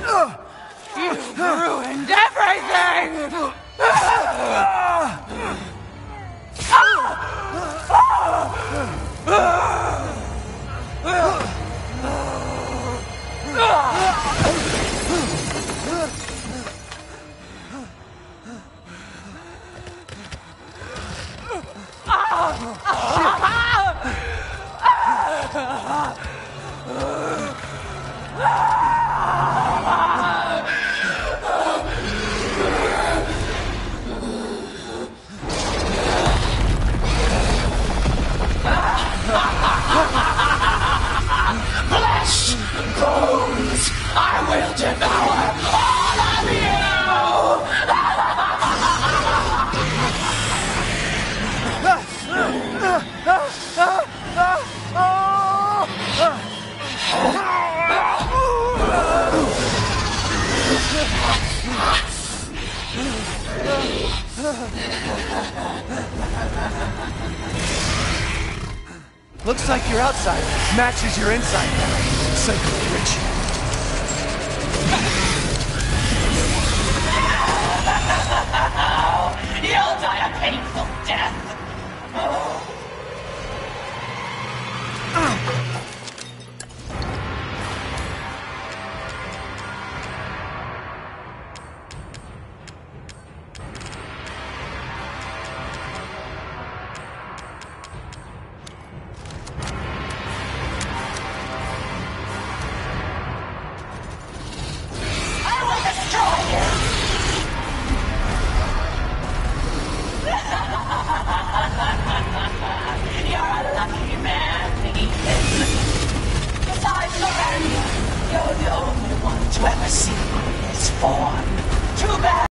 You've ruined everything! Flesh, bones, I will devour all of Looks like your outside matches your inside. Psycho Rich. You'll die a painful death. You're a lucky man, Ethan. Besides Lorraine, you're the only one to ever see this form. Too bad.